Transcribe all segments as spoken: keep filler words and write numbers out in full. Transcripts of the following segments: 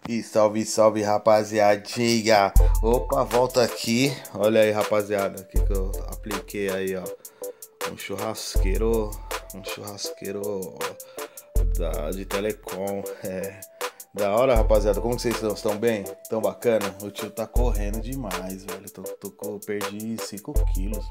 E salve, salve, rapaziadinha. Opa, volta aqui. Olha aí, rapaziada, o que, que eu apliquei aí, ó. Um churrasqueiro, um churrasqueiro da, de telecom. É da hora, rapaziada. Como vocês estão? Estão bem? Tão bacana? O tio tá correndo demais, velho. Tô, tô, tô, perdi cinco quilos.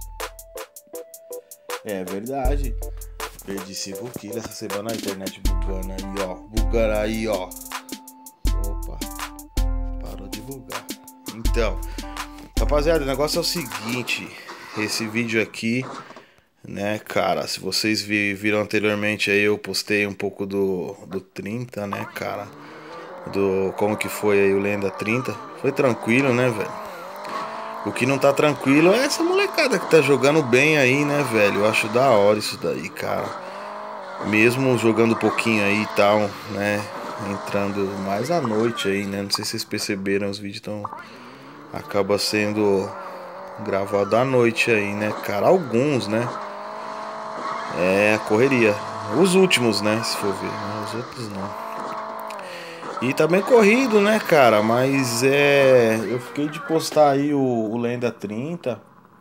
É verdade. Perdi cinco quilos essa semana. A internet bugando aí, ó. Bugando aí, ó. Opa, parou de bugar. Então, rapaziada, o negócio é o seguinte. Esse vídeo aqui, né, cara, se vocês vi, viram anteriormente aí, eu postei um pouco do, do trinta, né, cara. Do como que foi aí o Lenda trinta. Foi tranquilo, né, velho? O que não tá tranquilo é essa molecada que tá jogando bem aí, né, velho? Eu acho da hora isso daí, cara. Mesmo jogando um pouquinho aí e tal, né? Entrando mais à noite aí, né? Não sei se vocês perceberam, os vídeos estão... Acaba sendo gravado à noite aí, né, cara? Alguns, né? É, correria. Os últimos, né? Se for ver, né? Os outros não. E tá bem corrido, né, cara? Mas é... Eu fiquei de postar aí o, o Lenda trinta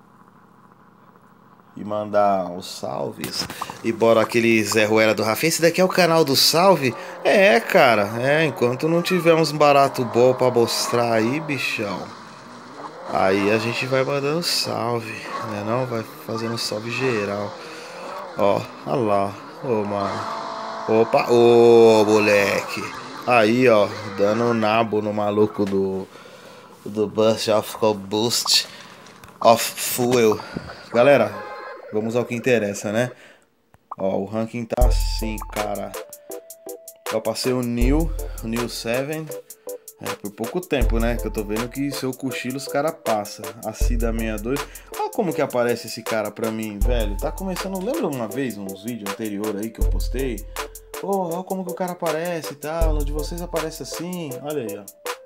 e mandar os salves. E bora aquele Zé Ruela do Rafinha. Esse daqui é o canal do salve? É, cara. É, enquanto não tiver uns barato bom pra mostrar aí, bichão, aí a gente vai mandando salve, né? Não vai fazendo salve geral. Ó, olha lá. Ô, mano. Opa, ô, moleque. Aí, ó, dando nabo no maluco do do Burst of Combust of Fuel. Galera, vamos ao que interessa, né? Ó, o ranking tá assim, cara. Eu passei o New, o New sete, é, por pouco tempo, né? Que eu tô vendo que seu cochilo os cara passa. A Cida sessenta e dois. Olha como que aparece esse cara pra mim, velho. Tá começando, lembra uma vez, uns vídeos anteriores aí que eu postei? Pô, olha como que o cara aparece e tal. No de vocês aparece assim. Olha aí, ó.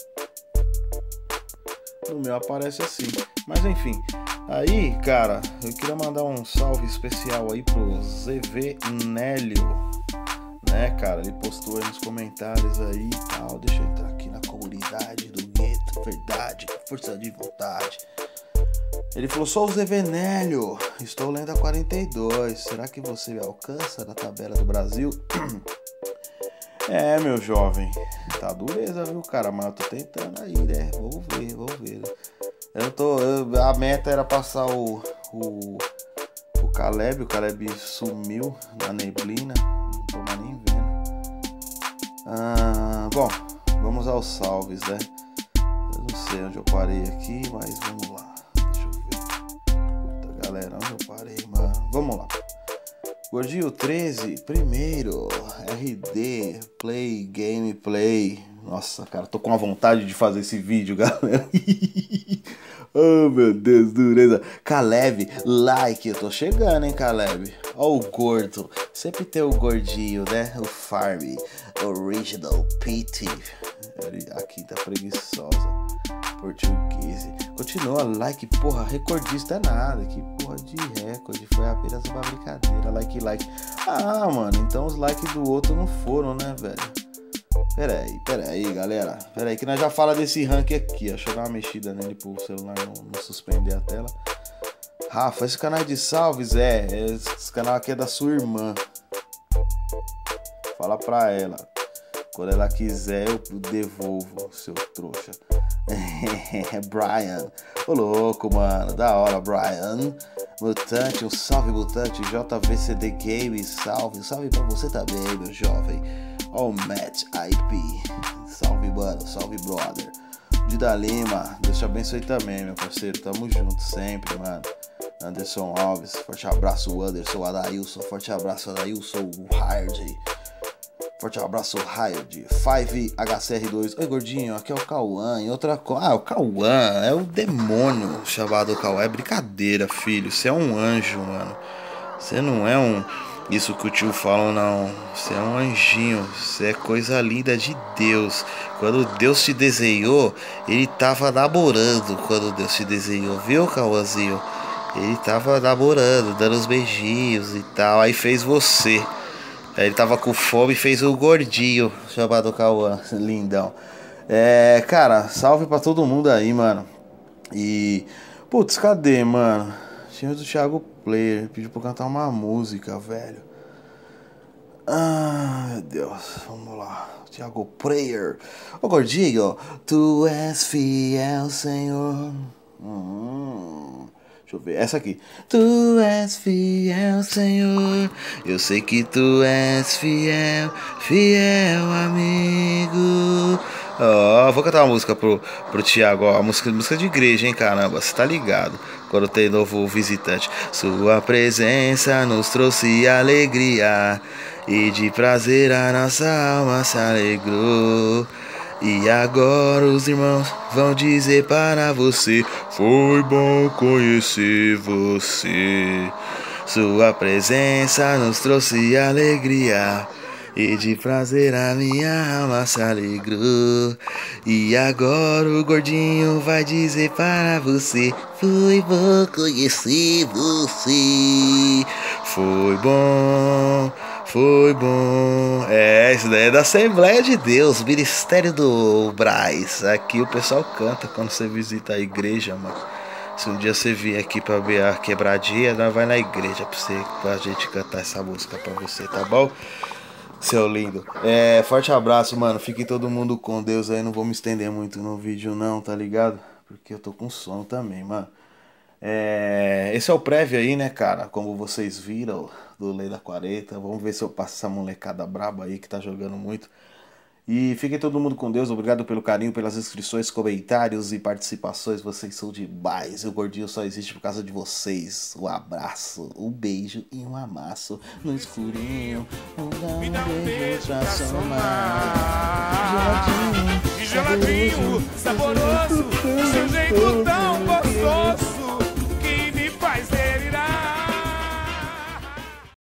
No meu aparece assim. Mas enfim. Aí, cara, eu queria mandar um salve especial aí pro Z V Nélio, né, cara? Ele postou aí nos comentários aí e tal. Deixa eu entrar aqui na comunidade do Gueto. Verdade, força de vontade. Ele falou: sou o Z V Nélio, estou lendo a quarenta e dois. Será que você me alcança na tabela do Brasil? É, meu jovem, tá dureza, viu, cara? Mas eu tô tentando aí, né? Vamos ver, vamos ver. Eu tô. Eu, a meta era passar o, o. O Caleb. O Caleb sumiu na neblina. Não tô mais nem vendo. Ah, bom, vamos aos salves, né? Eu não sei onde eu parei aqui, mas vamos lá. Deixa eu ver. Puta, galera, onde eu parei, mano? Vamos lá. Gordinho treze, primeiro, R D, Play, Gameplay. Nossa, cara, tô com a vontade de fazer esse vídeo, galera. Oh, meu Deus, dureza. Caleb, like, eu tô chegando, hein, Caleb. Ó o gordo, sempre tem o gordinho, né? O Farm, Original, Pity. Aqui tá preguiçosa. Português. Continua, like, porra, recordista é nada. Que porra de recorde, foi apenas uma brincadeira. Like, like. Ah, mano, então os likes do outro não foram, né, velho? Pera aí, pera aí, galera. Pera aí, que nós já fala desse rank aqui. Deixa eu dar uma mexida nele pro celular não, não suspender a tela. Rafa, esse canal de salves é. Esse canal aqui é da sua irmã. Fala pra ela. Quando ela quiser, eu devolvo, seu trouxa. Brian. Ô louco, mano. Da hora, Brian. Mutante, um salve, Mutante. J V C D Games, salve. Salve pra você também, meu jovem. Ó, oh, Matt I P. Salve, mano. Salve, brother. Dida Lima. Deus te abençoe também, meu parceiro. Tamo junto sempre, mano. Anderson Alves. Forte abraço, Anderson. Adailson. Forte abraço, Adailson. Hard. Forte abraço, Riot. cinco H C R dois. Oi, gordinho, aqui é o Cauã. E outra coisa. Ah, o Cauã é o demônio chamado Cauã. É brincadeira, filho. Você é um anjo, mano. Você não é um. Isso que o tio fala, não. Você é um anjinho. Você é coisa linda de Deus. Quando Deus te desenhou, ele tava namorando. Quando Deus te desenhou, viu, Cauãzinho? Ele tava namorando, dando os beijinhos e tal. Aí fez você. Aí ele tava com fome e fez o gordinho chamado Cauã, lindão. É, cara, salve pra todo mundo aí, mano. E, putz, cadê, mano? Tinha do Thiago Player, pediu pra eu cantar uma música, velho. Ah, meu Deus, vamos lá. Thiago Player. Ô, gordinho, tu és fiel, Senhor. Hum, deixa eu ver, essa aqui. Tu és fiel, Senhor. Eu sei que tu és fiel, fiel amigo. Ó, oh, vou cantar uma música pro, pro Thiago, ó, a música, música de igreja, hein, caramba, você tá ligado? Quando tem novo visitante. Sua presença nos trouxe alegria, e de prazer a nossa alma se alegrou. E agora os irmãos vão dizer para você: foi bom conhecer você. Sua presença nos trouxe alegria, e de prazer a minha alma se alegrou. E agora o gordinho vai dizer para você: foi bom conhecer você. Foi bom, foi bom. É, isso daí é da Assembleia de Deus, Ministério do Braz. Aqui o pessoal canta quando você visita a igreja, mano. Se um dia você vier aqui pra ver a quebradinha, nós vai na igreja pra, você, pra gente cantar essa música pra você, tá bom? Seu lindo. É, forte abraço, mano. Fique todo mundo com Deus aí. Não vou me estender muito no vídeo não, tá ligado? Porque eu tô com sono também, mano. É, esse é o prévio aí, né, cara? Como vocês viram, do Lei da quarenta. Vamos ver se eu passo essa molecada braba aí que tá jogando muito. E fiquem todo mundo com Deus. Obrigado pelo carinho, pelas inscrições, comentários e participações. Vocês são demais. O Gordinho só existe por causa de vocês. Um abraço, um beijo e um amasso no escurinho. Um dá um beijo pra somar. Geladinho, geladinho, saboroso, saboroso.